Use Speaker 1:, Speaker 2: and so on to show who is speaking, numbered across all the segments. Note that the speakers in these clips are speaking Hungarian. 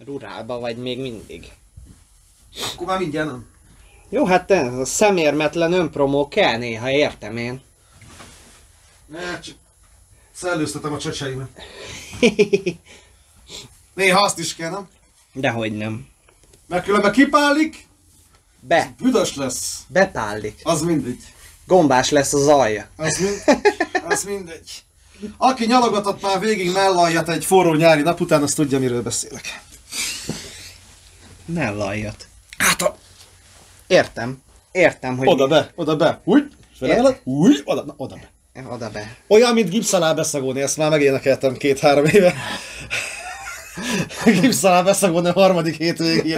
Speaker 1: Rurálba vagy még mindig.
Speaker 2: Akkor már mindjárt nem.
Speaker 1: Jó, hát ez a szemérmetlen önpromó kell néha, értem én.
Speaker 2: Ne, csak szellőztetem a csecseimet. Néha azt is kell, nem?
Speaker 1: Dehogy nem.
Speaker 2: Mert különben kipálik,
Speaker 1: Be.
Speaker 2: büdös lesz.
Speaker 1: Bepállik.
Speaker 2: Az mindegy.
Speaker 1: Gombás lesz az alja.
Speaker 2: Az mindegy. Aki nyalogatott már végig mellalljat egy forró nyári nap után, azt tudja, miről beszélek.
Speaker 1: Mellalljat.
Speaker 2: Hát a...
Speaker 1: Értem, hogy...
Speaker 2: Oda be. Úgy, felemeled, úgy, oda be.
Speaker 1: Oda be.
Speaker 2: Olyan, mint gipsz alá beszagolni, ezt már megénekeltem 2-3 éve. Gipsz alá beszagolni a harmadik hétvégén.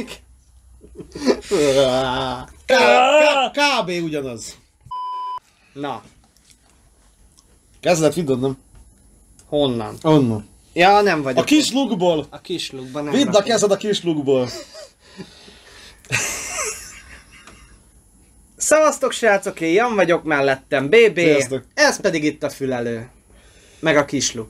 Speaker 2: Kb. Ugyanaz.
Speaker 1: Na,
Speaker 2: Kezdett vidd onnan.
Speaker 1: honnan?
Speaker 2: Onnan.
Speaker 1: Ja, nem vagyok.
Speaker 2: A kis lukból.
Speaker 1: A kis lukban nem
Speaker 2: Vidd a
Speaker 1: rakom.
Speaker 2: kezed a kis lukból.
Speaker 1: Szevasztok srácok, én Jan vagyok, mellettem BB.
Speaker 2: Sziasztok.
Speaker 1: Ez pedig itt a fülelő. Meg a kisluk.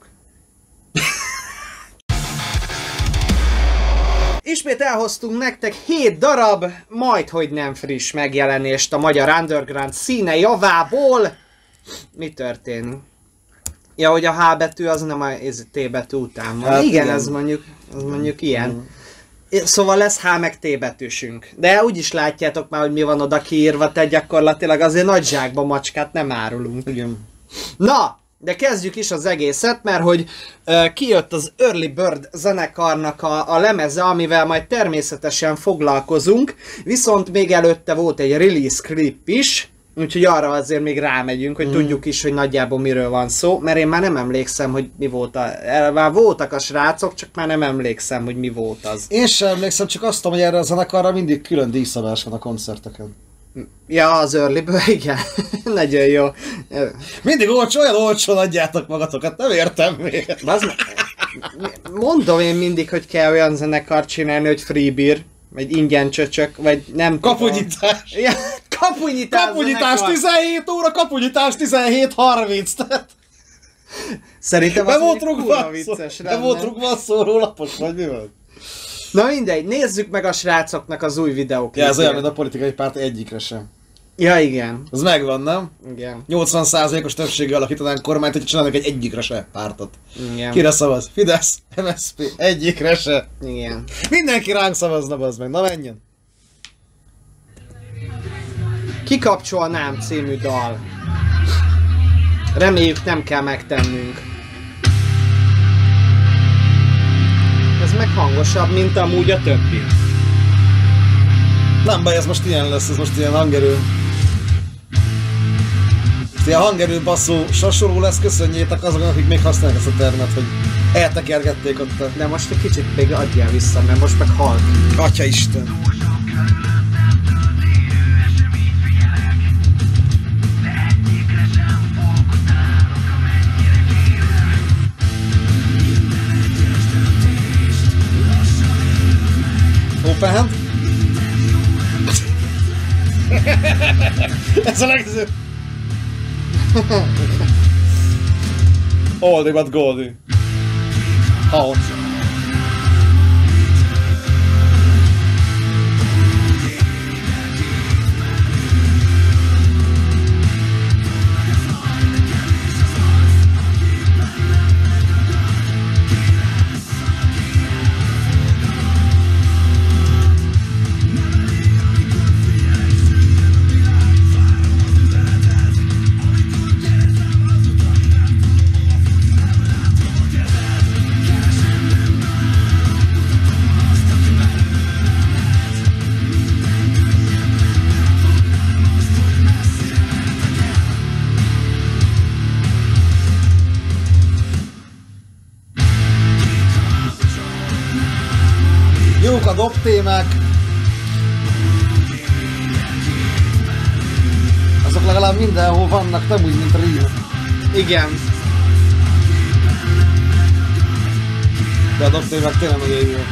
Speaker 1: Ismét elhoztunk nektek 7 darab, majdhogy nem friss megjelenést a magyar underground színe javából. Mi történik? Ja, hogy a H betű az nem a T betű után van.
Speaker 2: Hát
Speaker 1: igen,
Speaker 2: igen.
Speaker 1: ez mondjuk ilyen. Szóval lesz H meg T betűsünk. De úgyis látjátok már, hogy mi van oda kiírva, tehát gyakorlatilag azért nagy zsákba macskát nem árulunk.
Speaker 2: Igen.
Speaker 1: Na, de kezdjük is az egészet, mert hogy kijött az Early Bird zenekarnak a lemeze, amivel majd természetesen foglalkozunk, viszont még előtte volt egy release clip is, úgyhogy arra azért még rámegyünk, hogy tudjuk is, hogy nagyjából miről van szó, mert én már nem emlékszem, hogy mi volt már voltak a srácok, csak már nem emlékszem, hogy mi volt az.
Speaker 2: Én sem emlékszem, csak azt tudom, hogy erre a zenekarra mindig külön díjszabás van a koncerteken.
Speaker 1: Ja, az Early Bird, igen. Nagyon jó.
Speaker 2: Mindig olyan olcsón adjátok magatokat, nem értem miért.
Speaker 1: Mondom én mindig, hogy kell olyan zenekart csinálni, hogy free beer, vagy ingyen csöcsök, vagy nem
Speaker 2: Kapunyítás.
Speaker 1: Ja, kapunyítás
Speaker 2: Kapunyítás
Speaker 1: zenekar.
Speaker 2: 17 óra, kapunyítás 17:30, tehát...
Speaker 1: Szerintem
Speaker 2: Be
Speaker 1: az
Speaker 2: volt
Speaker 1: egy kurva vicces
Speaker 2: be volt rúgva a szórólapos, vagy mi van?
Speaker 1: Na mindegy, nézzük meg a srácoknak az új videóklipjét.
Speaker 2: Ja, ez olyan, mint a politikai párt egyikre sem.
Speaker 1: Ja, igen.
Speaker 2: Az megvan, nem?
Speaker 1: Igen.
Speaker 2: 80%-os többséggel alakítanánk kormányt, hogy csinálnak egy egyikre se pártot.
Speaker 1: Igen.
Speaker 2: Kire szavaz? Fidesz, MSZP, egyikre se.
Speaker 1: Igen.
Speaker 2: Mindenki ránk szavazna, bazd meg, na menjen!
Speaker 1: Kikapcsolnám című dal. Reméljük nem kell megtennünk. Ez meg hangosabb, mint amúgy a többi.
Speaker 2: Nem baj, ez most ilyen lesz, ez most ilyen hangerő. Ez ilyen hangerő basszó sasoló lesz, köszönjétek azoknak, akik még használják ezt a termet, hogy eltekergették ott a...
Speaker 1: De most egy kicsit még adjál vissza, mert most meg halk.
Speaker 2: Atyaisten! Open hand? Ez a legszebb! Oldie but Goldie. Hot. Jók a dobtémák. Azok legalább mindenhol vannak, nem úgy, mint Ríma.
Speaker 1: Igen.
Speaker 2: De a dobtémák tényleg nagyon jó.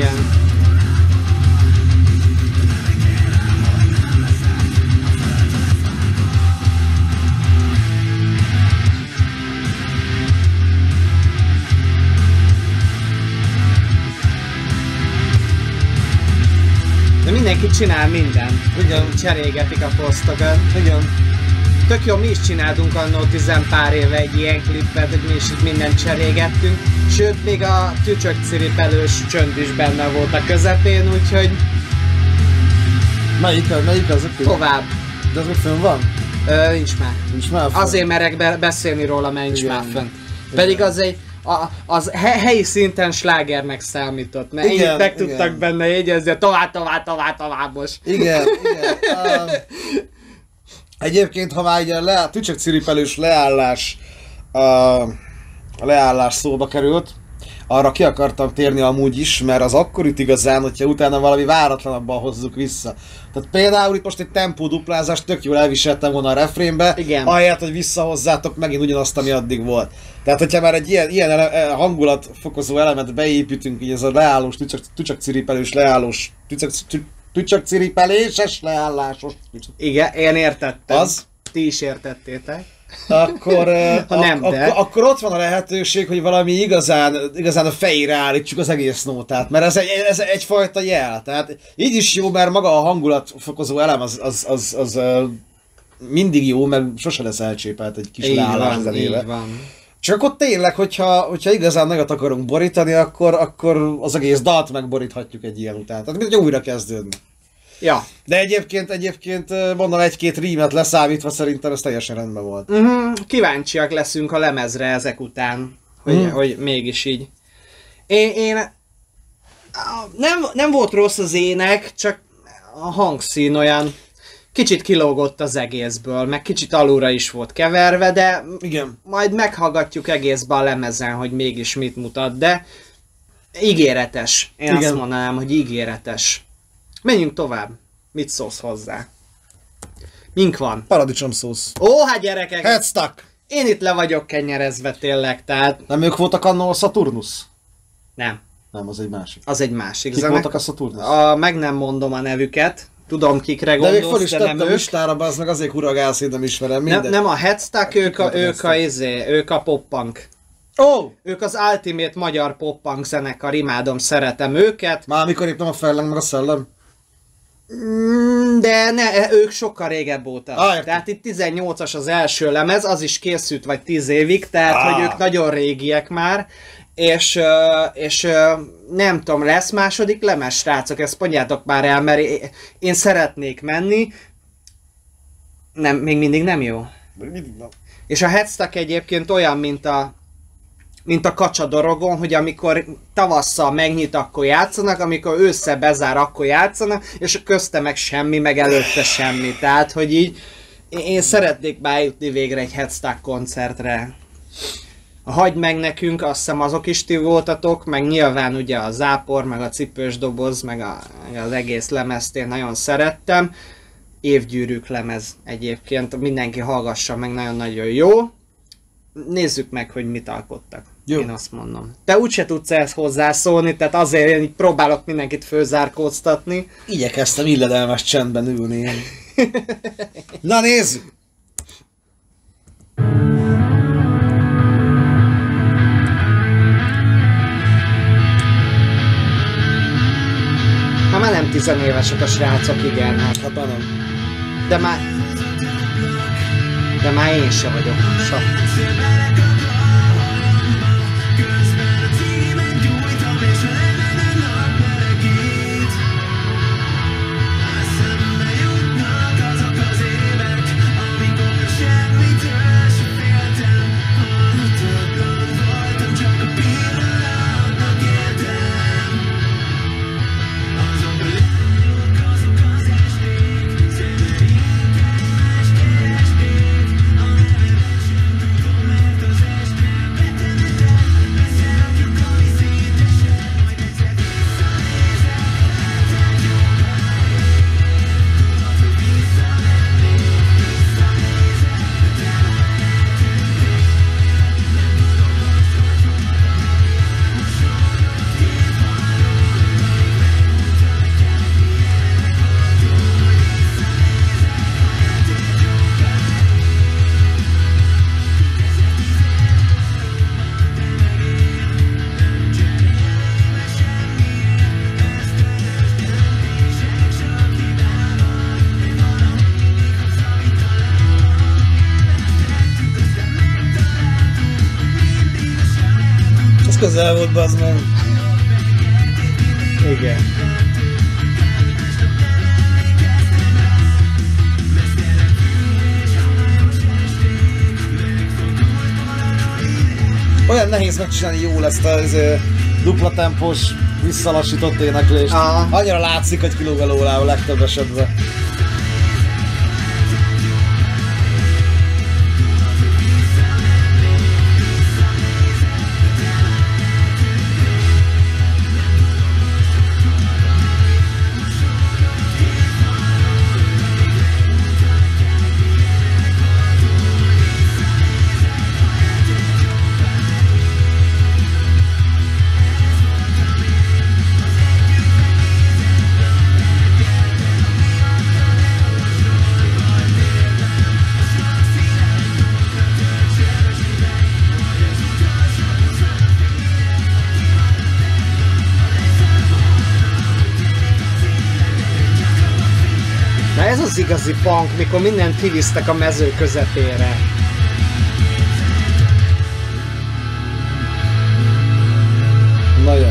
Speaker 1: Igen. De mindenki csinál mindent.
Speaker 2: Igen.
Speaker 1: Cserélgetik a posztokat.
Speaker 2: Igen.
Speaker 1: Tök jó, mi is csináltunk annó 10 pár éve egy ilyen klippet, hogy mi is itt mindent cserélgettünk. Sőt, még a tücsökciripelős csönd is benne volt a közepén, úgyhogy...
Speaker 2: Melyik az a klip?
Speaker 1: Tovább.
Speaker 2: De az még fönn van?
Speaker 1: Nincs már.
Speaker 2: Nincs már fönn?
Speaker 1: Azért merek beszélni róla, mert nincs
Speaker 2: Igen.
Speaker 1: már fönn. Pedig az egy... Az helyi szinten slágernek számított, mert
Speaker 2: Igen,
Speaker 1: így meg tudtak
Speaker 2: igen.
Speaker 1: benne jegyezni, tovább most.
Speaker 2: Igen. Egyébként, ha már ugye a tücsökciripelős leállás szóba került, arra ki akartam térni amúgy is, mert az akkor üt igazán, hogyha utána valami váratlanabban hozzuk vissza. Tehát például itt most egy tempó duplázást tök jól elviseltem volna a refrénbe,
Speaker 1: Igen.
Speaker 2: ahelyett, hogy visszahozzátok megint ugyanazt, ami addig volt. Tehát, hogyha már egy ilyen hangulatfokozó elemet beépítünk, így ez a leállós, tücsökciripelős leállós, tücsökciripeléses leállásos.
Speaker 1: Igen, én értettem.
Speaker 2: Az?
Speaker 1: Ti is értettétek.
Speaker 2: Akkor,
Speaker 1: Ha nem, de.
Speaker 2: akkor ott van a lehetőség, hogy valami igazán a fejére állítsuk az egész nótát, mert ez egyfajta jel. Tehát így is jó, mert maga a hangulatfokozó elem az mindig jó, mert sose lesz elcsépelt egy kis leállás zenébe.
Speaker 1: Így van.
Speaker 2: Csak ott tényleg, hogyha igazán nagyot akarunk borítani, akkor az egész dalt megboríthatjuk egy ilyen után. Tehát mint hogy újra kezdődni.
Speaker 1: Ja.
Speaker 2: De egyébként mondom, egy-két rímet leszámítva szerintem ez teljesen rendben volt.
Speaker 1: Kíváncsiak leszünk a lemezre ezek után, hogy mégis így. Én nem volt rossz az ének, csak a hangszín olyan kicsit kilógott az egészből, meg kicsit alulra is volt keverve, de
Speaker 2: Igen.
Speaker 1: majd meghallgatjuk egészben a lemezen, hogy mégis mit mutat, de ígéretes. Én
Speaker 2: Igen.
Speaker 1: azt mondanám, hogy ígéretes. Menjünk tovább. Mit szólsz hozzá? Mink van?
Speaker 2: Paradicsomszósz.
Speaker 1: Ó, hát gyerekek!
Speaker 2: Headstuck!
Speaker 1: Én itt le vagyok kenyerezve tényleg, tehát...
Speaker 2: Nem ők voltak annól a Saturnus?
Speaker 1: Nem,
Speaker 2: Nem, az egy másik.
Speaker 1: az egy másik
Speaker 2: Kik
Speaker 1: zene.
Speaker 2: voltak a Saturnus?
Speaker 1: Meg nem mondom a nevüket. Tudom, kikre
Speaker 2: De még fel
Speaker 1: gondolsz,
Speaker 2: is
Speaker 1: de nem
Speaker 2: tettem
Speaker 1: ők.
Speaker 2: listára, bazd meg azért kuragálsz, én nem ismerem mindegy.
Speaker 1: Nem a Headstuck, ők a pop-punk.
Speaker 2: Ó!
Speaker 1: Ők az Ultimate magyar pop-punk zenekar, imádom, szeretem őket.
Speaker 2: Már mikor épp nem a felleng meg a szellem?
Speaker 1: De ők sokkal régebb óta.
Speaker 2: Értem.
Speaker 1: Tehát itt 18-as az első lemez, az is készült vagy 10 évig, tehát hogy ők nagyon régiek már. És nem tudom, lesz második lemez, srácok, ezt mondjátok már el, mert én szeretnék menni. Nem, még mindig nem jó. És a Headstuck egyébként olyan, mint a kacsadorogon, hogy amikor tavasszal megnyit, akkor játszanak, amikor ősszel bezár, akkor játszanak, és közte meg semmi, meg előtte semmi. Tehát, hogy így én szeretnék bejutni végre egy Headstuck koncertre. Hagyd meg nekünk, azt hiszem azok is ti voltatok, meg nyilván ugye a zápor, meg a cipős doboz, meg az egész lemezt én nagyon szerettem. Évgyűrűk lemez egyébként, mindenki hallgassa meg, nagyon-nagyon jó. Nézzük meg, hogy mit alkottak.
Speaker 2: Jó.
Speaker 1: Én azt mondom. Te úgyse tudsz ehhez hozzászólni, tehát azért én így próbálok mindenkit főzárkóztatni.
Speaker 2: Igyekeztem illedelmes csendben ülni. Na nézzük!
Speaker 1: Már nem tizenévesek a srácok, igen. Hát.
Speaker 2: Hát már nem.
Speaker 1: De már én se vagyok.
Speaker 2: közel volt, bazd meg.
Speaker 1: Igen.
Speaker 2: Olyan nehéz megcsinálni jól ezt a dupla tempós, visszalassított éneklést.
Speaker 1: Aha.
Speaker 2: Annyira látszik, hogy kilóg alóla a legtöbb esetben.
Speaker 1: Na ez az igazi punk, mikor mindent kivisztek a mező közepére.
Speaker 2: Na ja.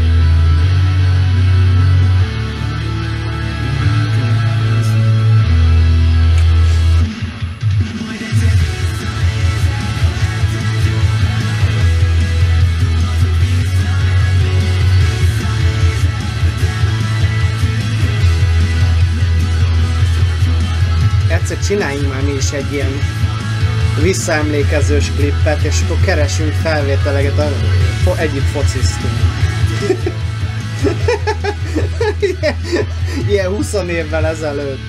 Speaker 1: Egyszer csináljunk már mi is egy ilyen visszaemlékezős klippet, és akkor keresünk felvételeket, együtt fociztunk. Ilyen 20 évvel ezelőtt.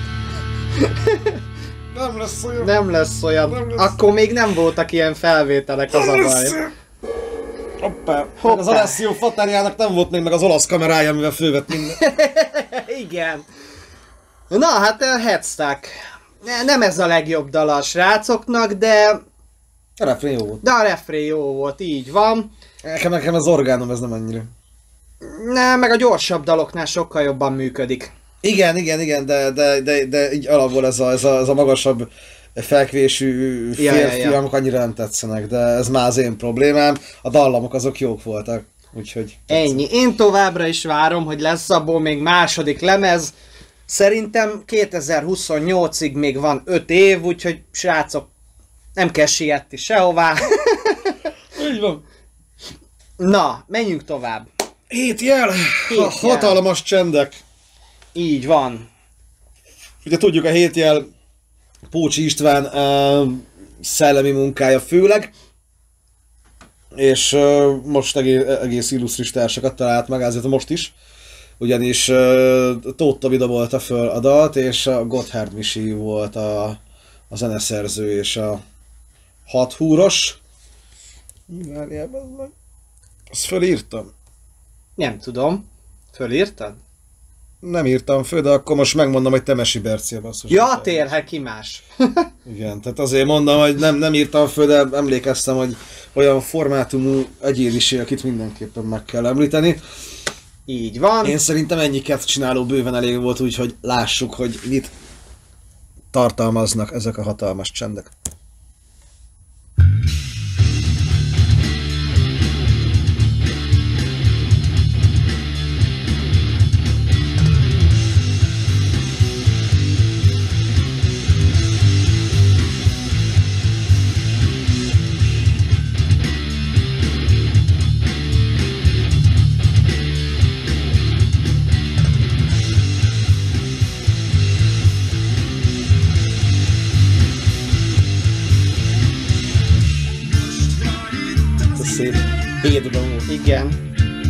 Speaker 2: Nem lesz olyan.
Speaker 1: Nem lesz olyan.
Speaker 2: Nem lesz.
Speaker 1: Akkor még nem voltak ilyen felvételek, az a baj.
Speaker 2: Hoppá.
Speaker 1: Hoppá.
Speaker 2: Az Alessio Fatariának nem volt még meg az olasz kamerája, amivel fölvett minden.
Speaker 1: Igen. Na hát Headstuck. Nem ez a legjobb dal a srácoknak, de
Speaker 2: A refrén jó volt.
Speaker 1: a refrén jó volt, így van.
Speaker 2: Nekem az orgánum ez nem annyira.
Speaker 1: Meg a gyorsabb daloknál sokkal jobban működik.
Speaker 2: Igen, de így alapból ez a magasabb felkvésű férfiak annyira nem tetszenek, de ez már az én problémám. A dallamok azok jók voltak, úgyhogy...
Speaker 1: Ennyi. Én továbbra is várom, hogy lesz abból még második lemez. Szerintem 2028-ig még van 5 év, úgyhogy srácok, nem kell sietni sehová.
Speaker 2: Így van.
Speaker 1: Na, menjünk tovább.
Speaker 2: 7 jel! Hatalmas csendek.
Speaker 1: Így van.
Speaker 2: Ugye tudjuk, a 7 jel Pócsi István szellemi munkája főleg, és most egész illusztris társakat talált meg, ezért most is. Ugyanis Tóth Tobi dobolta föl a dalt, és a Gotthard Misi volt a zeneszerző és a 6 húros. Azt fölírtam.
Speaker 1: Nem tudom. Fölírtad?
Speaker 2: Nem írtam föl, de akkor most megmondom, hogy Temesi Bercia basszus.
Speaker 1: Ja, térhet ki más.
Speaker 2: Igen, tehát azért mondom, hogy nem írtam föl, de emlékeztem, hogy olyan formátumú egyéniség, akit mindenképpen meg kell említeni.
Speaker 1: Így van.
Speaker 2: Én szerintem ennyi kett csináló bőven elég volt, úgyhogy lássuk, hogy mit tartalmaznak ezek a hatalmas csendek. Szép hétben volt.
Speaker 1: Igen.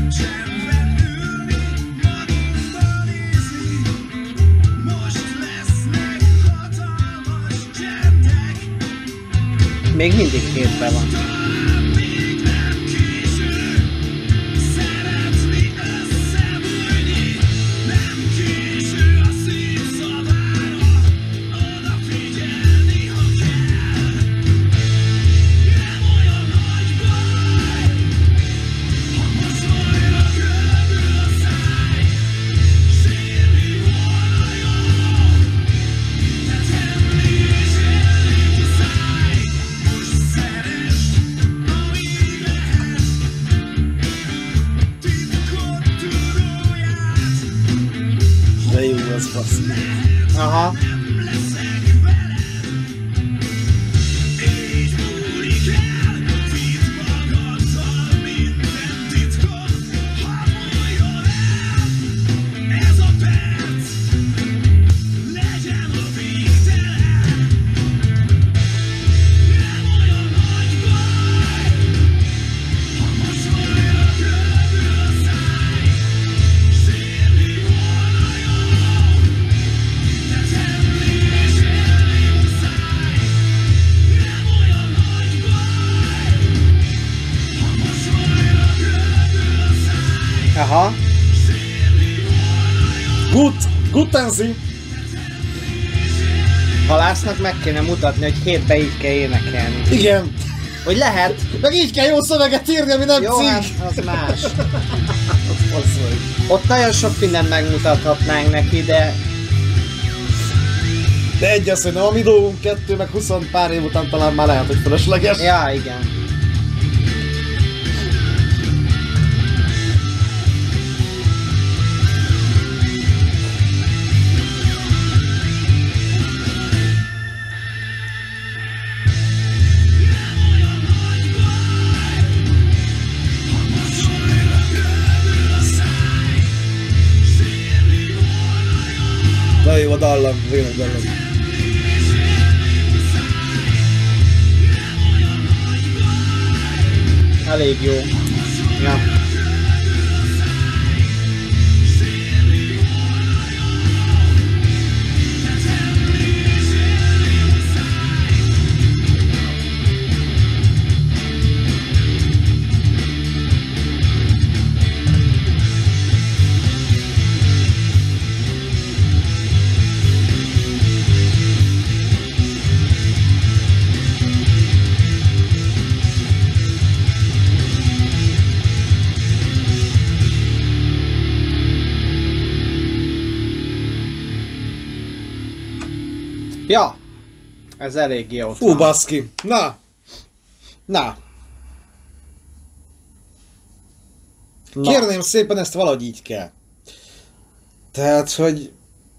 Speaker 1: Még mindig hétben van.
Speaker 2: De jó az basz.
Speaker 1: Aha. Aha.
Speaker 2: Gutenzi!
Speaker 1: Halásznak meg kéne mutatni, hogy hétbe így kell énekelni.
Speaker 2: Igen!
Speaker 1: Hogy lehet.
Speaker 2: Meg így kell jó szöveget írni, ami nem
Speaker 1: Jó, hát
Speaker 2: cikk!
Speaker 1: az más.
Speaker 2: Az vagy.
Speaker 1: Ott nagyon sok mindent megmutathatnánk neki, de...
Speaker 2: De egy az, hogy nem a mi dolgunk, 2 meg 20 pár év után talán már lehet, hogy fölösleges.
Speaker 1: Ja, igen.
Speaker 2: Na jó, a dallam, tényleg dallam.
Speaker 1: Elég jó. Na. Ja, ez eléggé ott
Speaker 2: Fú,
Speaker 1: van.
Speaker 2: baszki. Na. Na.
Speaker 1: Na.
Speaker 2: Kérném szépen, ezt valahogy így kell. Tehát, hogy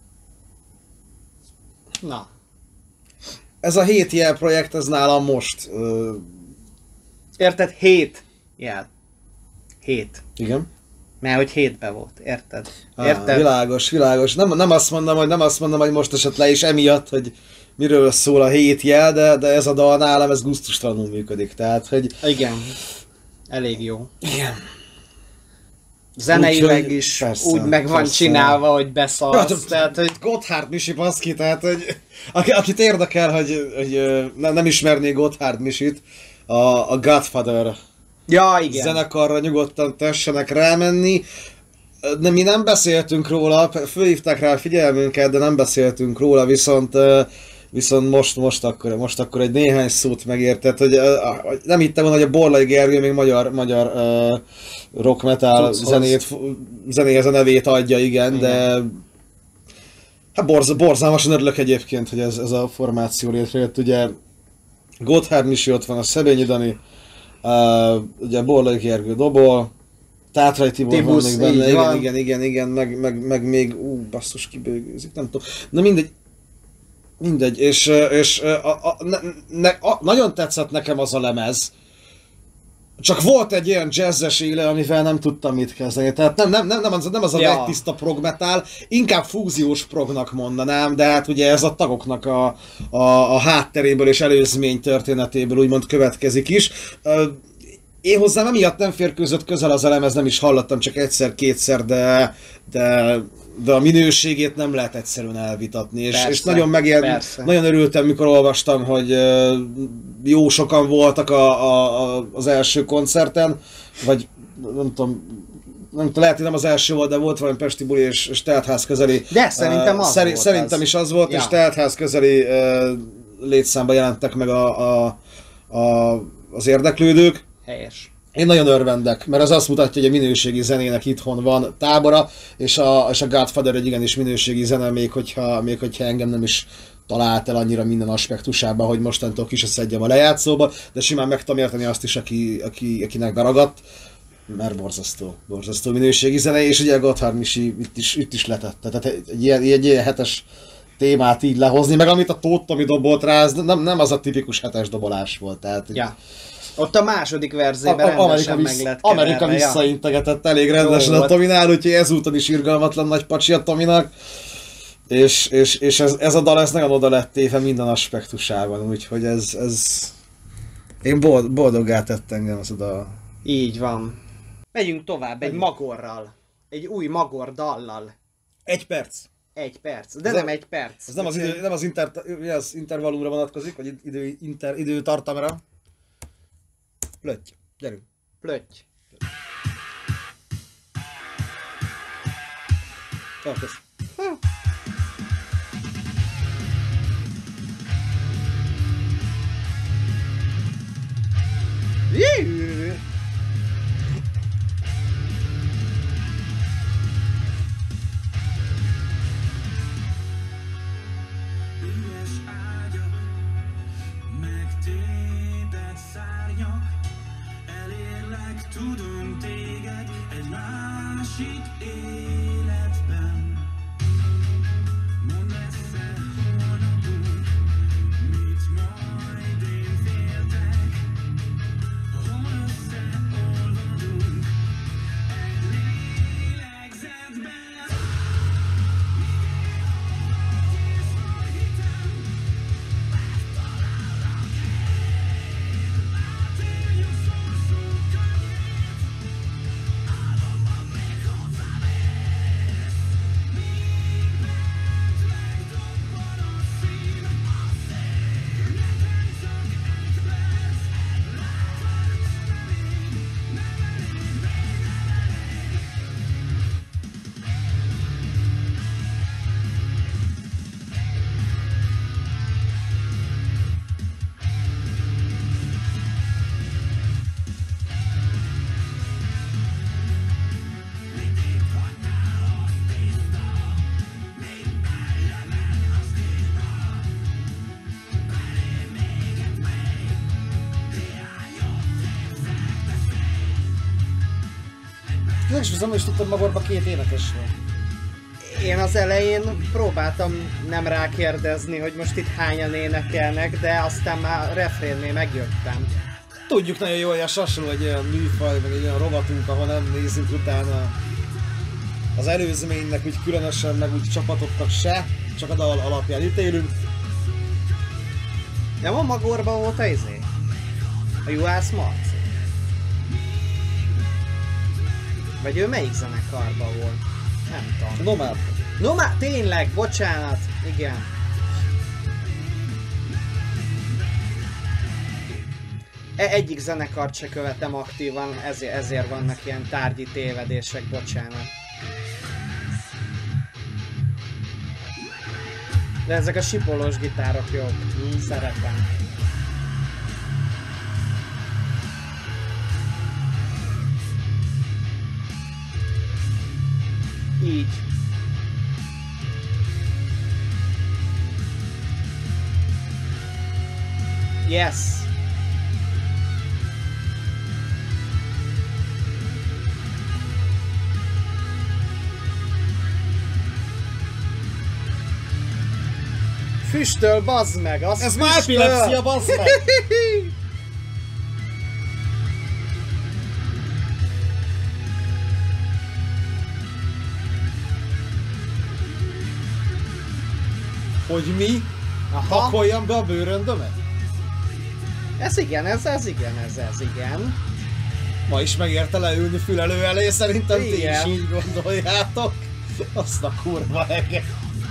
Speaker 1: Na.
Speaker 2: ez a 7 jel projekt, ez nálam most.
Speaker 1: Érted? 7 jel. 7.
Speaker 2: Igen.
Speaker 1: Mert hogy 7-ben volt, érted?
Speaker 2: Érted? Világos. Nem azt mondom, hogy most esett le, és emiatt, hogy miről szól a 7 jel, de ez a dal nálam, ez gusztustalanul működik. Tehát, hogy...
Speaker 1: Igen. Elég jó.
Speaker 2: Igen.
Speaker 1: Zeneileg
Speaker 2: Úgy,
Speaker 1: is
Speaker 2: persze,
Speaker 1: úgy meg van
Speaker 2: persze.
Speaker 1: csinálva, hogy beszarsz. Tehát, hogy...
Speaker 2: Gotthard Misi baszki, tehát, hogy akit érdekel, hogy nem ismerné Gotthard Misit, a Godfather
Speaker 1: Ja, igen.
Speaker 2: zenekarra nyugodtan tessenek rámenni. Mi nem beszéltünk róla, fölhívták rá a figyelmünket, de nem beszéltünk róla, viszont most akkor egy néhány szót megértett, hogy nem hittem volna, hogy a Borlai Gergő még magyar rock metal zenéhez a nevét adja, igen, de hát borzalmasan örülök egyébként, hogy ez a formáció létrejött, ugye Gotthard Misi ott van, a Szebényi Dani, ugye Borlai Gergő dobol, Tátrai Tibor van még benne, igen, meg még, basszus, kibőgőzik, nem tudom, na mindegy, és nagyon tetszett nekem az a lemez, csak volt egy olyan jazzes éle, amivel nem tudtam mit kezdeni, tehát nem az a
Speaker 1: Ja.
Speaker 2: tiszta prog metal, inkább fúziós prognak mondanám, de hát ugye ez a tagoknak a hátteréből és előzmény történetéből úgymond következik is. Én hozzám emiatt nem férkőzött közel az elemez, nem is hallottam, csak egyszer-kétszer, de a minőségét nem lehet egyszerűen elvitatni, és nagyon nagyon örültem, mikor olvastam, hogy jó sokan voltak az első koncerten, vagy nem tudom, lehet, hogy nem az első volt, de volt valami pesti buli és teltház közeli.
Speaker 1: De szerintem az volt
Speaker 2: Szerintem
Speaker 1: az.
Speaker 2: is az volt,
Speaker 1: Ja.
Speaker 2: és teltház közeli létszámba jelentek meg az érdeklődők.
Speaker 1: Helyes.
Speaker 2: Én nagyon örvendek, mert az azt mutatja, hogy a minőségi zenének itthon van tábora, és a Godfather egy igenis minőségi zene, még hogyha engem nem is talált el annyira minden aspektusában, hogy mostantól ki se szedjem a lejátszóba, de simán meg tudom érteni azt is, akinek beragadt. Mert borzasztó minőségi zene, és ugye a Gotthard Misi itt is letette. Tehát egy ilyen hetes témát így lehozni, meg amit a Tóth Tomi dobolt rá, ez nem az a tipikus hetes dobolás volt. Tehát,
Speaker 1: ja. Ott a második verzében rendesen meg lett
Speaker 2: Amerika visszaintegetett elég rendesen a Tominál, úgyhogy ezúton is irgalmatlan nagy pacsi a Tominak. És ez a dal ez nagyon oda lett téve minden aspektusában, úgyhogy ez... Én boldoggá tett engem az a dal.
Speaker 1: Így van. Megyünk tovább egy magorral. Egy új magor dallal.
Speaker 2: 1 perc.
Speaker 1: 1 perc, de nem 1 perc.
Speaker 2: Ez nem az intervallumra vonatkozik, vagy időtartamra. Plötty, gyerünk.
Speaker 1: Plötty.
Speaker 2: Kösz.
Speaker 3: Tudom téged egy másik életben. Mondd messze, hol lakunk, mit majd én féltek. Hol összeolvadunk egy lélegzetben. És ha hitem, megtalálnak én. Átéljük sorsunkat.
Speaker 2: Nem is tudtam magorban 2 énekes van.
Speaker 1: Én az elején próbáltam nem rákérdezni, hogy most itt hányan énekelnek, de aztán már refrénnél megjöttem.
Speaker 2: Tudjuk nagyon jól, hogy a hasonló egy olyan műfaj, meg egy olyan rovatunk, ahol nem nézzünk utána az előzménynek, úgy különösen, meg úgy csapatoknak se, csak a dal alapján ítélünk.
Speaker 1: Nem a magorban volt a izé? A Juhász Marci? Vagy ő melyik zenekarban volt? Nem tudom.
Speaker 2: Nomád.
Speaker 1: Nomád, tényleg, bocsánat, igen. Egyik zenekart se követem aktívan, ezért vannak ilyen tárgyi tévedések, bocsánat. De ezek a sipolós gitárok jók, szeretem. Így. Yes. Füstöl, bazd meg, az
Speaker 2: Ez
Speaker 1: füstöl.
Speaker 2: már epilepszia, bazd meg! Hogy mi?
Speaker 1: Aha.
Speaker 2: Pakoljam be a bőröndömet?
Speaker 1: Ez igen, ez igen.
Speaker 2: Ma is megérte leülni fülelő elé, szerintem ti is
Speaker 1: Igen.
Speaker 2: így gondoljátok. Azt a kurva eget.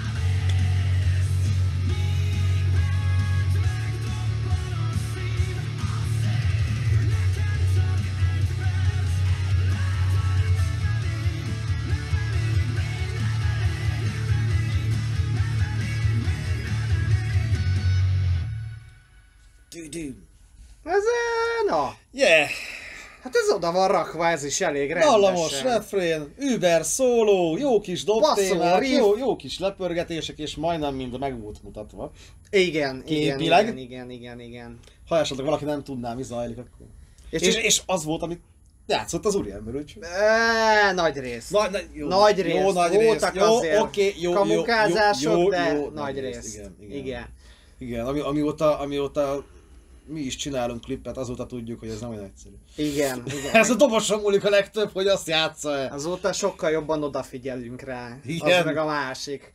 Speaker 1: Ez, na.
Speaker 2: Yeah!
Speaker 1: Hát ez oda van rakva, ez is elég rendesen.
Speaker 2: Dallamos, refrén, über, szóló, jó kis dobtémák,
Speaker 1: riff.
Speaker 2: jó kis lepörgetések, és majdnem mind meg volt mutatva.
Speaker 1: Igen,
Speaker 2: Képileg.
Speaker 1: igen.
Speaker 2: Ha esetleg valaki nem tudná, mi zajlik, akkor...
Speaker 1: És
Speaker 2: És az volt, amit Játszott az úriember, úgyhogy...
Speaker 1: Nagy rész.
Speaker 2: Jó,
Speaker 1: Nagy rész.
Speaker 2: Jó, nagy rész.
Speaker 1: Voltak
Speaker 2: Jó,
Speaker 1: azért
Speaker 2: oké, jó,
Speaker 1: kamukázások,
Speaker 2: jó,
Speaker 1: de
Speaker 2: jó,
Speaker 1: nagy rész. Igen.
Speaker 2: Igen, amióta mi is csinálunk klippet, azóta tudjuk, hogy ez nem olyan egyszerű.
Speaker 1: Igen.
Speaker 2: Ez a doboson múlik a legtöbb, hogy azt játsza-e.
Speaker 1: Azóta sokkal jobban odafigyelünk rá.
Speaker 2: Igen.
Speaker 1: Az meg a másik.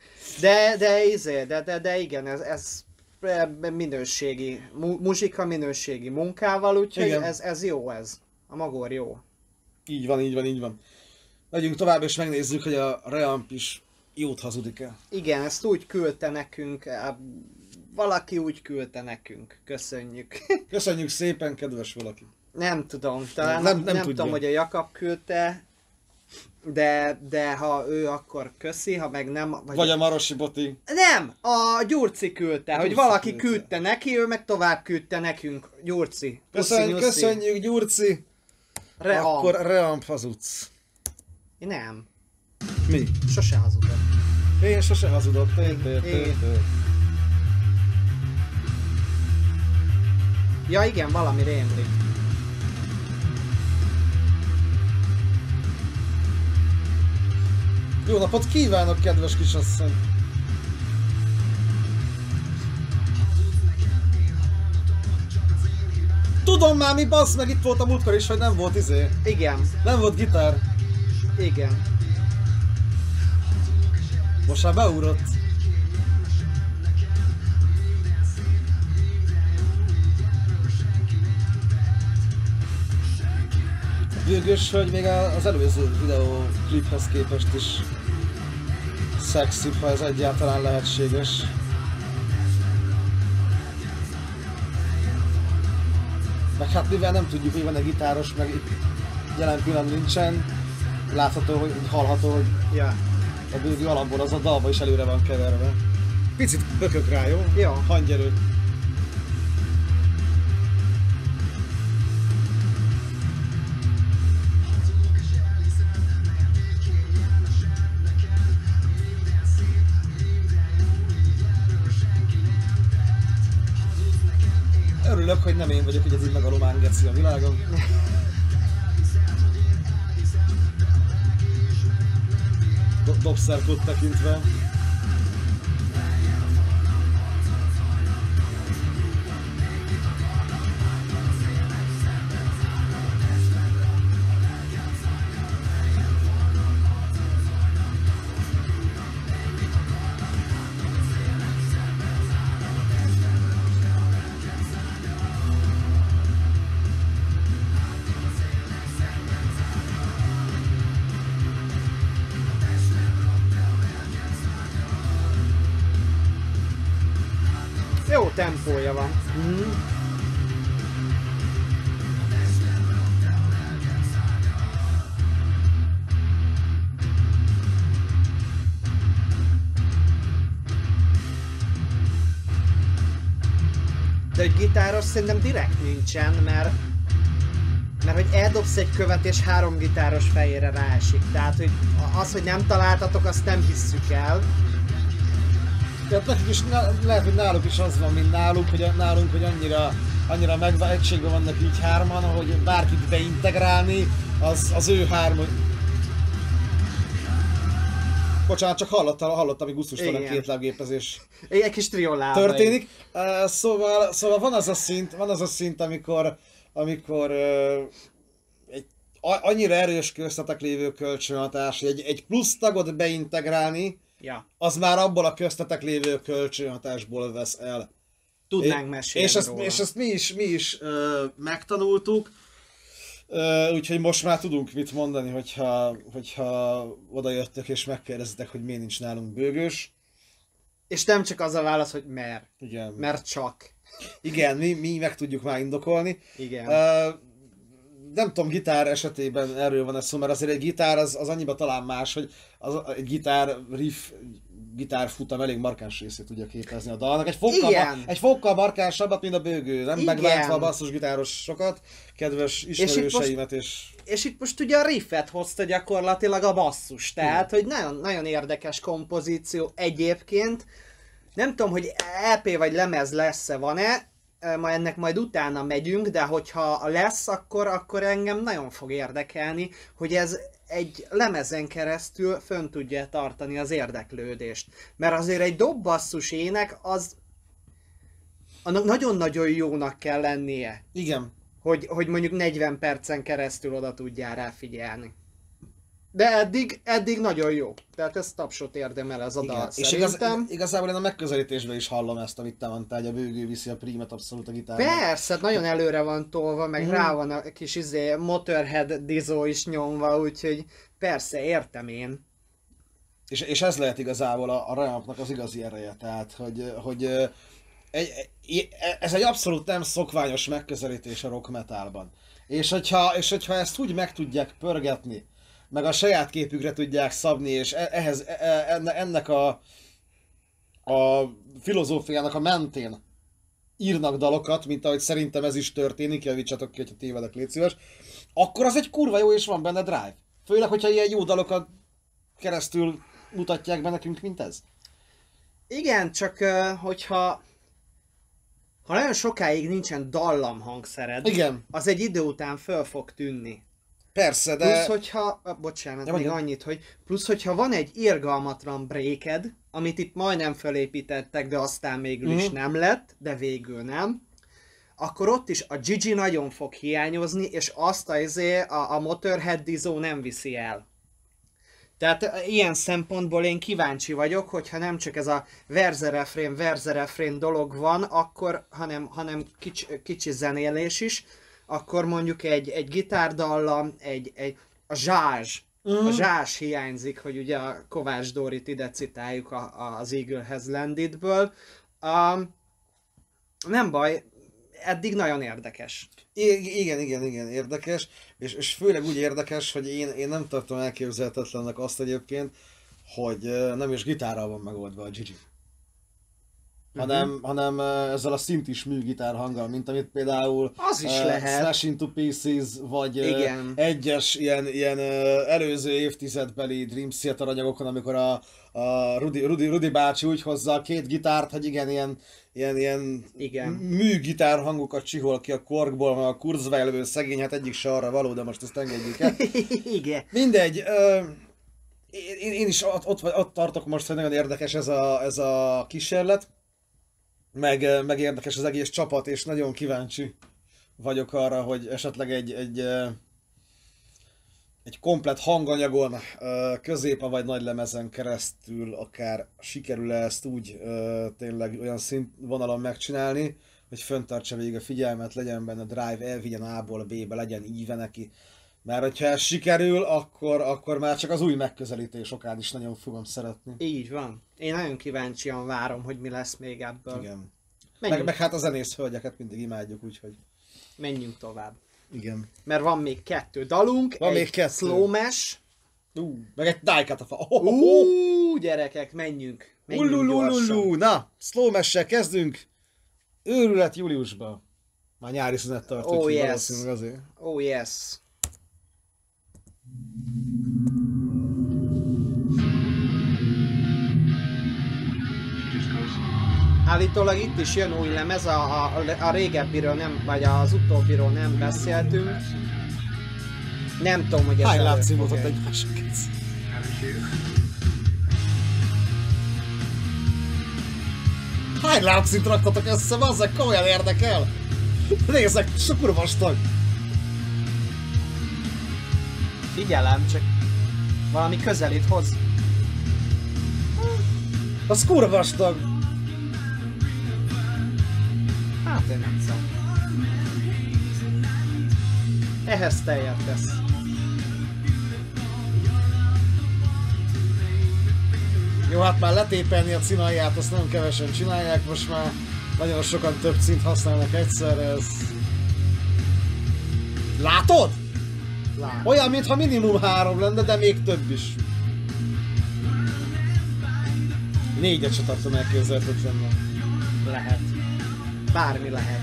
Speaker 1: De igen, ez minőségi, muzsika minőségi munkával, úgyhogy
Speaker 2: Igen.
Speaker 1: ez jó ez. A magor jó.
Speaker 2: Így van. Megyünk tovább és megnézzük, hogy a Reamp is jót hazudik-e.
Speaker 1: Igen, ezt úgy küldte nekünk, valaki úgy küldte nekünk. Köszönjük.
Speaker 2: Köszönjük szépen, kedves valaki.
Speaker 1: Nem tudom, talán
Speaker 2: Nem
Speaker 1: nem
Speaker 2: tudja.
Speaker 1: tudom, hogy a Jakab küldte, de ha ő, akkor köszi, ha meg nem...
Speaker 2: Vagy a Marosi Boti.
Speaker 1: Nem, a Gyurci küldte, hogy
Speaker 2: Gyurci
Speaker 1: valaki
Speaker 2: küldte.
Speaker 1: küldte neki, ő meg tovább küldte nekünk. Gyurci. Puszi, nyuszi.
Speaker 2: Köszönjük, Gyurci.
Speaker 1: Reamp.
Speaker 2: Akkor Reamp hazudsz.
Speaker 1: Nem,
Speaker 2: Mi?
Speaker 1: sose hazudok.
Speaker 2: Én sose hazudok.
Speaker 1: Ja igen, valami rémlik.
Speaker 2: Jó napot kívánok, kedves kisasszony! Tudom már mi, bassz meg, itt volt a múltkor is, hogy nem volt
Speaker 1: Igen,
Speaker 2: nem volt gitár.
Speaker 1: igen.
Speaker 2: Most már beugrott. Bőgös, hogy még az előző videókliphez képest is szexibb, ha ez egyáltalán lehetséges. Meg hát mivel nem tudjuk, hogy van-e gitáros, meg itt jelen pillanatban nincsen, látható, hogy hallható, hogy
Speaker 1: Ja.
Speaker 2: a bőgő alapból az a dalba is előre van keverve. Picit bökök rá, jó?
Speaker 1: Jó.
Speaker 2: Hangyerő. Örülök, hogy nem én vagyok egyedül megalomán geci a világon. Dobszerkót tekintve.
Speaker 1: Jó tempója van. De egy gitáros szerintem direkt nincsen, mert hogy eldobsz egy követ és 3 gitáros fejére ráesik. Tehát, hogy az, hogy nem találtatok, azt nem hisszük el.
Speaker 2: Tehát nekik is, lehet, hogy náluk is az van, mint nálunk, hogy annyira egységben vannak így hárman, hogy bárkit beintegrálni, az ő Bocsánat, csak hallottam, hogy gusztustalan
Speaker 1: Igen.
Speaker 2: két lábgépezés
Speaker 1: Egy kis triolába.
Speaker 2: történik. Szóval van az a szint, amikor annyira erős köztetek lévő kölcsönhatás, hogy egy plusz tagot beintegrálni,
Speaker 1: Ja.
Speaker 2: az már abból a köztetek lévő kölcsönhatásból vesz el.
Speaker 1: Tudnánk mesélni róla.
Speaker 2: És ezt mi is megtanultuk, úgyhogy most már tudunk mit mondani, hogyha oda jöttök és megkérdezitek, hogy miért nincs nálunk bőgős.
Speaker 1: És nem csak az a válasz, hogy
Speaker 2: Igen,
Speaker 1: mert csak.
Speaker 2: igen, mi meg tudjuk már indokolni.
Speaker 1: Igen.
Speaker 2: Nem tudom, gitár esetében erről van ez szó, mert azért egy gitár az annyiba talán más, hogy egy gitár riff, gitárfutam elég markáns részét tudja képezni a dalnak. Egy fokkal markánsabbat, mint a bőgő. Nem
Speaker 1: Igen.
Speaker 2: megbántva a basszusgitárosokat, kedves ismerőseimet
Speaker 1: És itt most ugye a riffet hozta gyakorlatilag a basszus, tehát, hogy nagyon, nagyon érdekes kompozíció egyébként. Nem tudom, hogy EP vagy lemez lesz-e, van-e. ma ennek majd utána megyünk, de hogyha lesz, akkor engem nagyon fog érdekelni, hogy ez egy lemezen keresztül fönn tudja tartani az érdeklődést. Mert azért egy dobbasszus ének az annak nagyon-nagyon jónak kell lennie,
Speaker 2: Igen.
Speaker 1: hogy mondjuk 40 percen keresztül oda tudjál rá figyelni. De eddig nagyon jó. Tehát ez tapsot érdemel ez a dal,
Speaker 2: És igazából én a megközelítésben is hallom ezt, amit te mondtál, hogy a bőgő viszi a prímet abszolút a gitárban.
Speaker 1: Persze, nagyon előre van tolva, meg rá van a kis Motorhead dizó is nyomva, úgyhogy persze, értem én.
Speaker 2: És ez lehet igazából a Rampnak az igazi ereje, tehát, hogy ez egy abszolút nem szokványos megközelítés a rock metalban. És hogyha ezt úgy meg tudják pörgetni, meg a saját képükre tudják szabni, és ennek a filozófiának a mentén írnak dalokat, mint ahogy szerintem ez is történik, javítsatok ki, hogyha tévedek, légy szíves, akkor az egy kurva jó, és van benne drive. Főleg, hogyha ilyen jó dalokat keresztül mutatják be nekünk, mint ez.
Speaker 1: Igen, csak hogyha nagyon sokáig nincsen dallam hangszered,
Speaker 2: Igen.
Speaker 1: az egy idő után föl fog tűnni.
Speaker 2: Persze, de...
Speaker 1: Plusz, hogyha... Bocsánat,
Speaker 2: Ja,
Speaker 1: még
Speaker 2: mondjad.
Speaker 1: annyit, hogy... Plusz, hogyha van egy irgalmatlan breaked, amit itt majdnem fölépítettek, de aztán végül is nem lett, de végül nem, akkor ott is a Gigi nagyon fog hiányozni, és azt a Motorhead dizó nem viszi el. Tehát ilyen szempontból én kíváncsi vagyok, hogyha nem csak ez a verze-refrén dolog van, akkor, hanem kicsi zenélés is, akkor mondjuk egy gitárdallam, a zsázs. A zsázs hiányzik, hogy ugye a Kovács Dórit ide citáljuk az Eagle Has Landedből. Nem baj, eddig nagyon érdekes.
Speaker 2: Igen, érdekes, és főleg úgy érdekes, hogy én nem tartom elképzelhetetlennek azt egyébként, hogy nem is gitárral van megoldva a Gigi. Hanem ezzel a szintis műgitár hanggal, mint amit például
Speaker 1: Az is lehet.
Speaker 2: Smash Into Pieces, vagy
Speaker 1: Igen.
Speaker 2: egyes ilyen előző évtizedbeli Dream Theater anyagokon, amikor a Rudi bácsi úgy hozza a két gitárt, hogy igen,
Speaker 1: Igen.
Speaker 2: műgitár hangokat csihol ki a korkból, meg a Kurzweilből szegény, hát egyik se arra való, de most ezt engedjük el.
Speaker 1: Igen.
Speaker 2: Mindegy, én is ott tartok most, hogy nagyon érdekes ez a kísérlet, meg érdekes az egész csapat, és nagyon kíváncsi vagyok arra, hogy esetleg egy komplett hanganyagon, középen vagy nagy lemezen keresztül akár sikerül ezt úgy tényleg olyan színvonalon megcsinálni, hogy föntartsa végig a figyelmet, legyen benne drive, elvigyen A-ból B-be, legyen íve neki. Mert hogyha ez sikerül, akkor már csak az új megközelítés okán is nagyon fogom szeretni.
Speaker 1: Így van. Én nagyon kíváncsian várom, hogy mi lesz még ebből.
Speaker 2: Igen.
Speaker 1: Menjünk,
Speaker 2: Meg hát a zenész hölgyeket mindig imádjuk, úgyhogy
Speaker 1: menjünk tovább.
Speaker 2: igen.
Speaker 1: Mert van még 2 dalunk,
Speaker 2: Van
Speaker 1: egy
Speaker 2: még 2.
Speaker 1: slow mesh.
Speaker 2: Meg egy Daikatafa.
Speaker 1: Gyerekek, menjünk gyorsan.
Speaker 2: Ululululu. Na, slow mesh-sel kezdünk. Őrület júliusban. Már nyári szünet tart,
Speaker 1: Oh,
Speaker 2: úgyhogy
Speaker 1: yes.
Speaker 2: valószínűleg azért.
Speaker 1: Oh yes. Állítólag itt is jön új lemez, a régebbiről nem, vagy az utóbbiról nem beszéltünk. Nem tudom, hogy ez
Speaker 2: Hány
Speaker 1: elő
Speaker 2: lábcímot
Speaker 1: fog-e.
Speaker 2: ott egymásokat? Hány lábcint raktatok össze, bazzeg, komolyan érdekel? Nézzek, sok kurva vastag.
Speaker 1: Figyelem, csak valami közelít hoz.
Speaker 2: Az kurva vastag.
Speaker 1: Hát én nem tudom. Ehhez te értesz.
Speaker 2: Jó, hát már letépelni a cinalját, azt nagyon kevesen csinálják, most már nagyon sokan több cint használnak egyszerre, ez... Látod?
Speaker 1: Lát.
Speaker 2: Olyan, mintha minimum 3 lenne, de még több is. 4-et se tartom elképzelhetetlennek.
Speaker 1: Lehet. Bármi lehet.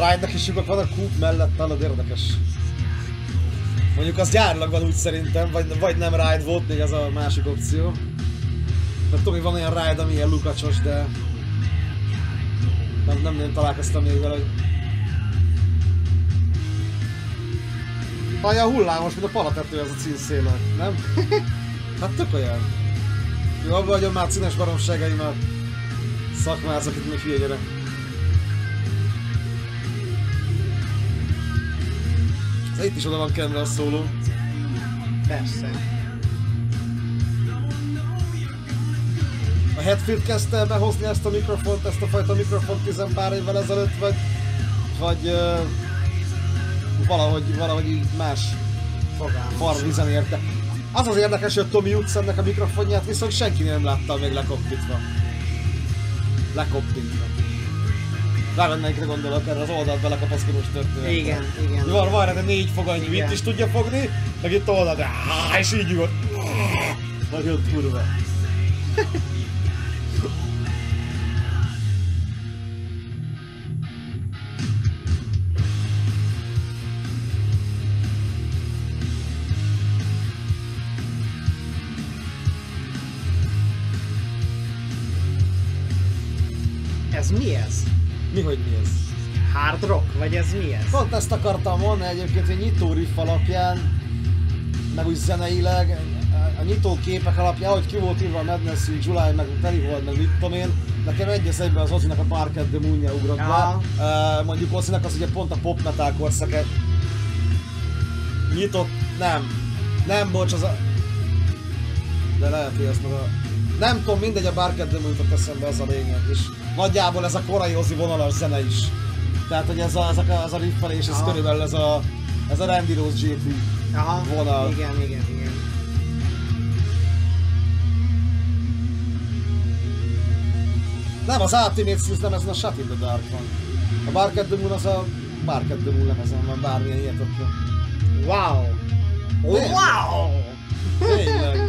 Speaker 2: Ride-nak is lyukak van a Coop mellett, hallod, érdekes. Mondjuk az gyárilag van úgy szerintem, vagy nem Ride volt, még ez a másik opció. Mert tudom, hogy van olyan Ride, ami ilyen lukacsos, de... Nem találkoztam még vele, hogy... Olyan hullámos, mint a palatető az a címszéle, nem? Hát tök olyan. Jó, abban vagyom már színes baromságaimat. Szakmázok itt még hülye gyerek. Itt is oda van kenve a szóló.
Speaker 1: Persze.
Speaker 2: A Hetfield kezdte behozni ezt a mikrofont, ezt a fajta mikrofont 10 pár évvel ezelőtt, vagy valahogy így más farmvizen érte. Az az érdekes, hogy a Tommy Hudson-nek a mikrofonját viszont senki nem látta még lekoppintva. Vágod, melyikre gondolok, erre az oldalt belekapaszkodós történet.
Speaker 1: Igen.
Speaker 2: Van erre 4 foganyú, itt is tudja fogni, meg itt oldalt, és így nyugodt. Nagyon kurva.
Speaker 1: Ez mi ez?
Speaker 2: Mi ez?
Speaker 1: Hard rock? Vagy ez mi ez?
Speaker 2: Pont ezt akartam mondani egyébként, hogy nyitó riff alapján, meg úgy zeneileg, a nyitó képek alapján, ahogy ki volt írva a Madness in July, meg Terry Hall, meg mit tudom én, nekem egy egyben az Ozzy-nak a Bark at the Moon-ja ugrott be. Mondjuk Ozzy-nak az ugye pont a pop metal korszaka. Nyitott, nem, bocs, az a... De lehet, hogy ezt meg a... Nem tudom, mindegy, a Bark at the Moon jutott eszembe, ez a lényeg is. Nagyjából ez a korai Ozzy vonalas zene is. Tehát, hogy ez a riffelés, ez körülbelül ez a Randy Rose GT vonal.
Speaker 1: Igen.
Speaker 2: Nem, az Ultimate Sins lemezen a Shut in the Dark van. A Bark at the Moon az a Bark at the Moon lemezen van, bármilyen hihetetlen.
Speaker 1: Wow! Wow!
Speaker 2: Tényleg.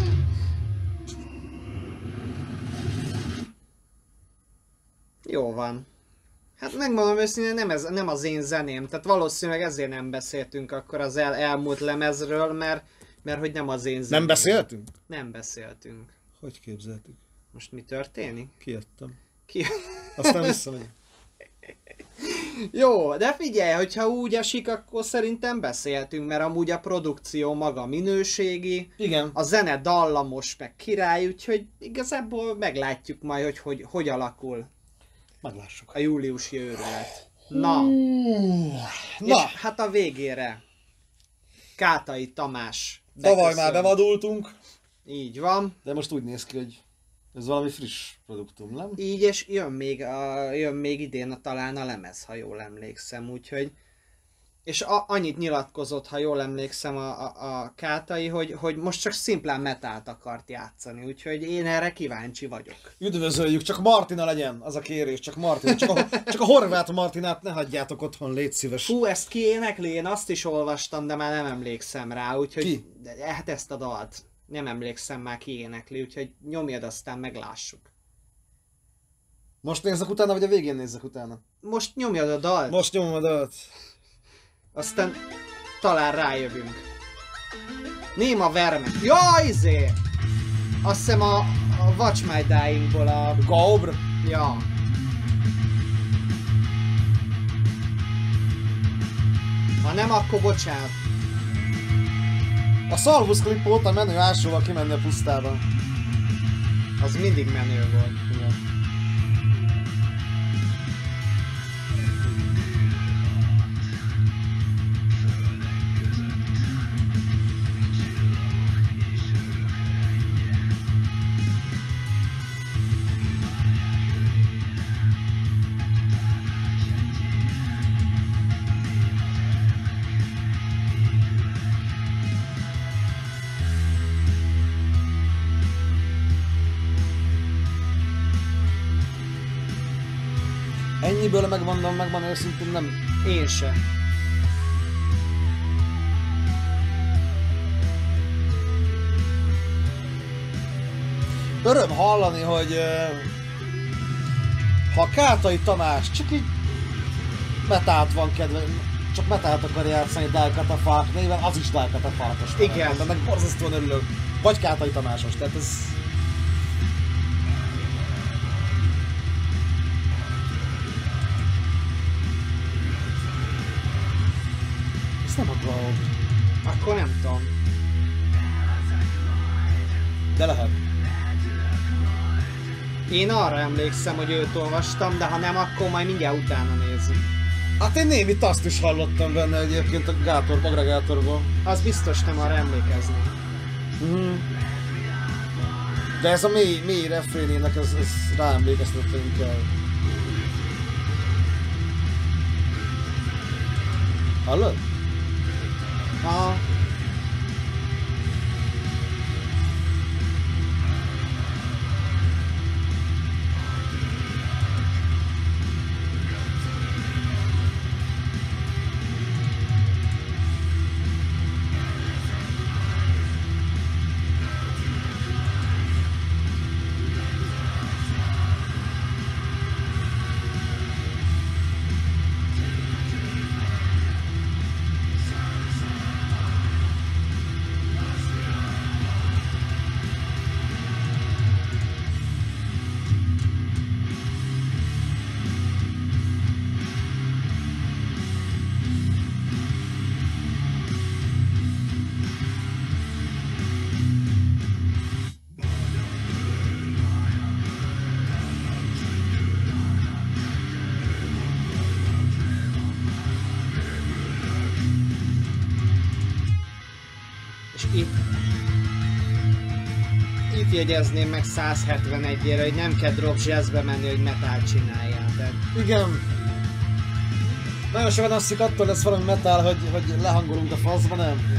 Speaker 1: Jó van. Hát megmondom őszintén, nem az én zeném, tehát valószínűleg ezért nem beszéltünk akkor az elmúlt lemezről, mert hogy nem az én zeném.
Speaker 2: Nem beszéltünk?
Speaker 1: Nem beszéltünk.
Speaker 2: Hogy képzeltük?
Speaker 1: Most mi történik?
Speaker 2: Kijöttem.
Speaker 1: Ki...
Speaker 2: Aztán visszamegyek.
Speaker 1: Jó, de figyelj, hogyha úgy esik, akkor szerintem beszéltünk, mert amúgy a produkció maga minőségi,
Speaker 2: Igen.
Speaker 1: a zene dallamos, meg király, úgyhogy igazából meglátjuk majd, hogy alakul
Speaker 2: Meglássuk.
Speaker 1: a júliusi őrület. Na, és hát a végére Kátai Tamás.
Speaker 2: Tavaly
Speaker 1: beköszön.
Speaker 2: már bevadultunk,
Speaker 1: Így van.
Speaker 2: de most úgy néz ki, hogy ez valami friss produktum, nem?
Speaker 1: Így, és jön még idén talán a lemez, ha jól emlékszem, úgyhogy... És annyit nyilatkozott, ha jól emlékszem a Kátai, hogy most csak szimplán metált akart játszani, úgyhogy én erre kíváncsi vagyok.
Speaker 2: Üdvözöljük, csak Martina legyen, az a kérés, csak Martina, csak a horvát Martinát ne hagyjátok otthon, légy szíves.
Speaker 1: Hú, ezt ki énekli? Én azt is olvastam, de már nem emlékszem rá, úgyhogy...
Speaker 2: Ki?
Speaker 1: Hát ezt a dalt. Nem emlékszem már ki énekli, úgyhogy nyomjad, aztán meglássuk.
Speaker 2: Most nézzek utána, vagy a végén nézzek utána?
Speaker 1: Most nyomjad a dalt,
Speaker 2: Most nyomom a dalt.
Speaker 1: aztán talán rájövünk. Néma Verme. Ja, izé! Azt hiszem a Watch My Dyingból a...
Speaker 2: Gaubr.
Speaker 1: Ja. Ha nem, akkor bocsánat.
Speaker 2: A Salvus klip óta menő ásóval kimenni a pusztába.
Speaker 1: Az mindig menő volt.
Speaker 2: Igen. Ennyiből megmondom őszintén, nem...
Speaker 1: Én se.
Speaker 2: Öröm hallani, hogy ha Kátai Tamás csak így metált van kedve, csak metált akar játszani Dálkat a Falk néven, az is Dálkat a Falkos.
Speaker 1: Igen.
Speaker 2: Ennek borzasztóan örülök. Vagy Kátai Tamásos, tehát ez... Ez nem a Glow.
Speaker 1: Akkor nem tudom.
Speaker 2: De lehet.
Speaker 1: Én arra emlékszem, hogy őt olvastam, de ha nem, akkor majd mindjárt utána nézzük.
Speaker 2: Hát én némi taszt is hallottam benne egyébként a agregátorból.
Speaker 1: Az biztos nem arra emlékezni.
Speaker 2: De ez a mély refrénének, ez ráemlékeztetett inkább. Hallod?
Speaker 1: Ha... Itt jegyezném meg 171-ére, hogy nem kell drop jazzbe menni, hogy metal csináljál. Tehát...
Speaker 2: Igen. Nagyon sokan azt hiszik, attól lesz valami metal, hogy lehangolunk a faszba, nem?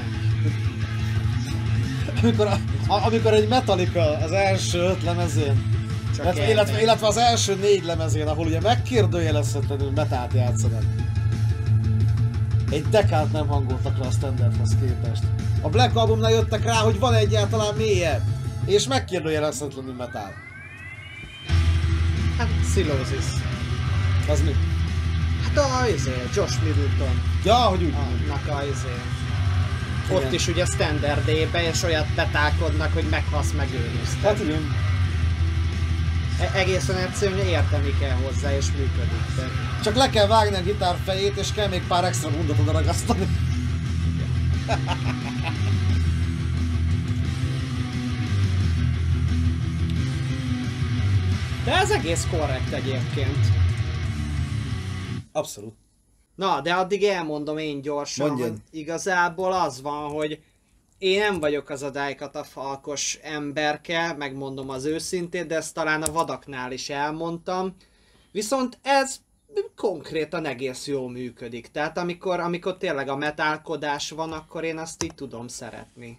Speaker 2: Amikor egy Metallica az első 5 lemezén, illetve az első 4 lemezén, ahol ugye megkérdőjelezhetetlenül metált játszanak. Egy dekát nem hangoltak rá a standardhoz képest. A Black Albumnál jöttek rá, hogy van egyáltalán mélyebb, és megkérdőjelezhetetlenül metál.
Speaker 1: Hát, Sylosis.
Speaker 2: Az mi?
Speaker 1: Hát Josh Middleton.
Speaker 2: Ja, hogy úgy.
Speaker 1: Annak ott is ugye standardébe, és olyat betálkodnak, hogy meghasz megőrűztek.
Speaker 2: Hát igen.
Speaker 1: Egészen egyszerűen érteni kell hozzá, és működik. De...
Speaker 2: Csak le kell vágni a gitár fejét, és kell még pár extra mondatot oda ragasztani.
Speaker 1: De ez egész korrekt egyébként.
Speaker 2: Abszolút.
Speaker 1: Na, de addig elmondom én gyorsan,
Speaker 2: Mondjad.
Speaker 1: hogy igazából az van, hogy én nem vagyok az a Dálkat a Falkos emberke, megmondom az őszintét, de ezt talán a vadaknál is elmondtam. Viszont ez konkrétan egész jól működik. Tehát amikor tényleg a metálkodás van, akkor én azt így tudom szeretni.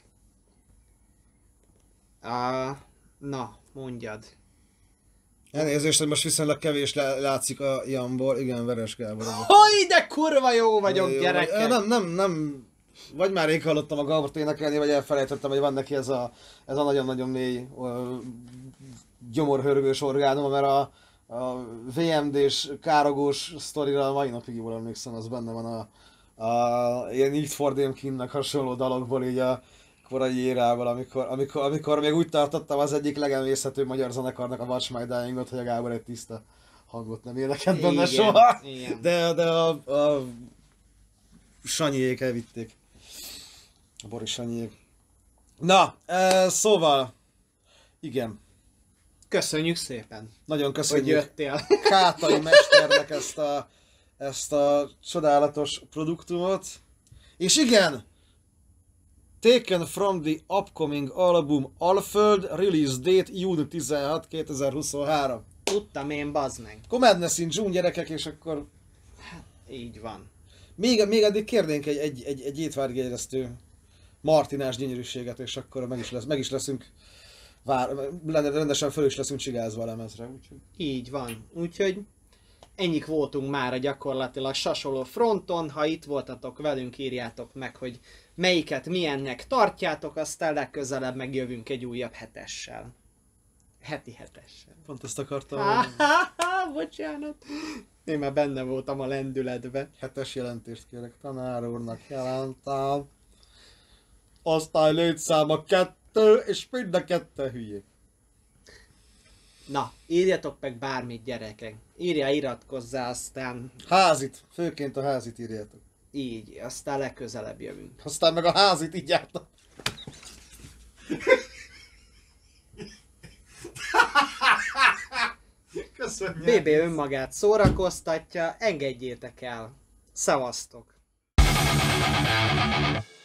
Speaker 1: Na, mondjad.
Speaker 2: Elnézést, hogy most viszonylag kevés látszik a Janból. Igen, Veres Gábor.
Speaker 1: Hogy de kurva jó vagyok, gyerekek!
Speaker 2: Nem. Vagy már rég hallottam a Gábort énekelni, vagy elfelejtettem, hogy van neki ez a nagyon-nagyon mély gyomorhörgős orgánuma, mert a VMD-s károgós sztorira mai napig jól emlékszem, az benne van a ilyen Need for Them King-nek hasonló dalokból így a korai érával, amikor még úgy tartottam az egyik legemészhetőbb magyar zenekarnak a Watch My Dying-ot, hogy a Gábor egy tiszta hangot nem énekelt benne soha.
Speaker 1: Igen.
Speaker 2: De a Sanyiék elvitték. A Boris Sanyiék. Na, szóval, igen.
Speaker 1: Köszönjük szépen,
Speaker 2: Nagyon
Speaker 1: hogy
Speaker 2: köszönjük
Speaker 1: jöttél.
Speaker 2: Kátai mesternek ezt a csodálatos produktumot. És igen, taken from the upcoming album Alföld, release date júni 16, 2023.
Speaker 1: Tudtam én, bazd meg.
Speaker 2: Akkor Madness in June, gyerekek, és akkor
Speaker 1: Így van.
Speaker 2: még addig kérnénk egy étvágygerjesztő martinás gyönyörűséget, és akkor meg is leszünk rendesen föl is leszünk csigázva a lemezre. Úgyhogy...
Speaker 1: Így van. Úgyhogy ennyik voltunk már gyakorlatilag sasoló fronton. Ha itt voltatok velünk, írjátok meg, hogy melyiket milyennek tartjátok, aztán legközelebb megjövünk egy újabb hetessel. Heti hetessel.
Speaker 2: Pont ezt akartam.
Speaker 1: Bocsánat. Én már benne voltam a lendületbe.
Speaker 2: Hetes jelentést kérek, tanár úrnak jelentem. Osztály létszáma 2, és mind a 2 hülyék.
Speaker 1: Na, írjatok meg bármit, gyerekek. Iratkozzál, aztán
Speaker 2: Házit, főként a házit írjátok.
Speaker 1: így, aztán legközelebb jövünk.
Speaker 2: Aztán meg a házit így jártak. Köszönjük.
Speaker 1: BB önmagát szórakoztatja, engedjétek el. Szevasztok!